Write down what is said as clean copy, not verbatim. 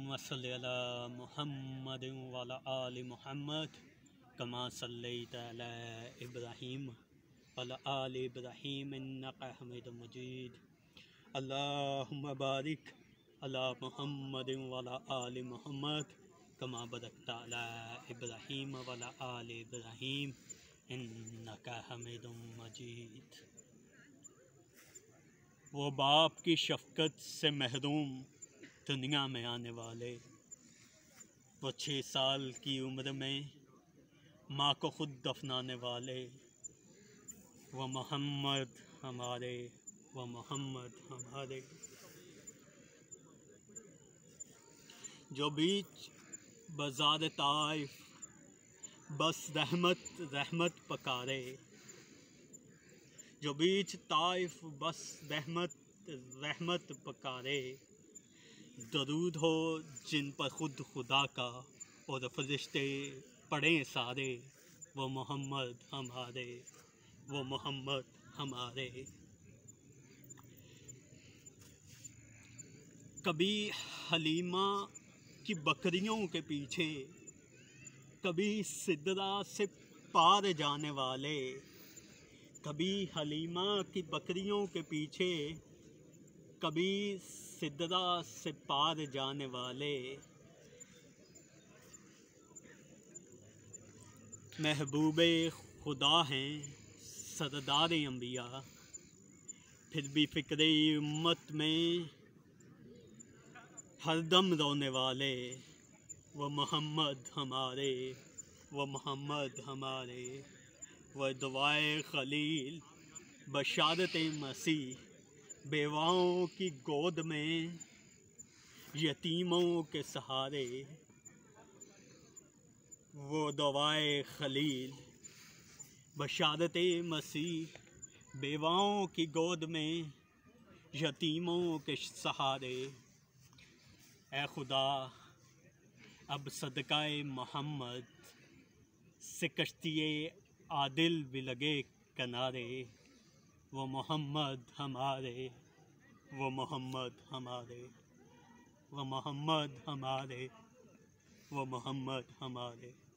अल्लाहुम्मा सल्लि अला मुहम्मद व अला आलि मुहम्मद कमा सल्लैता अला इब्राहीम व अला आलि इब्राहीम इन्नका हमीदुम मजीद। अल्लाहुम्मा बारिक अला मुहम्मद व अला आलि मुहम्मद कमा बारकता अला इब्राहीम व अला आलि इब्राहीम इन्नका हमीदुम मजीद। वो बाप की शफ़क़त से महरूम दुनिया में आने वाले, वो 6 साल की उम्र में माँ को खुद दफनाने वाले, वो मोहम्मद हमारे, वो मोहम्मद हमारे। जो बीच बाज़ार ताइफ बस रहमत रहमत पकारे, जो बीच ताइफ बस रहमत रहमत पकारे। दरूद हो जिन पर खुद खुदा का और फरिश्ते पढ़े सारे, वो मोहम्मद हमारे, वो मोहम्मद हमारे। कभी हलीमा की बकरियों के पीछे, कभी सिदरा से पार जाने वाले, कभी हलीमा की बकरियों के पीछे, कभी सिदरा से पार जाने वाले। महबूबे खुदा हैं सरदारे अंबिया, फिर भी फ़िक्रे उम्मत में हरदम रोने वाले, वो मोहम्मद हमारे, वो मोहम्मद हमारे। वह दुआए खलील बशारत मसीह, बेवाओं की गोद में यतीमों के सहारे। वो दुआए खलील बशारत मसीह, बेवाओं की गोद में यतीमों के सहारे। ए खुदा अब सदकाए मोहम्मद से कश्तिए आदिल भी लगे किनारे, वो मोहम्मद हमारे, वो मोहम्मद हमारे, वो मोहम्मद हमारे, वो मोहम्मद हमारे।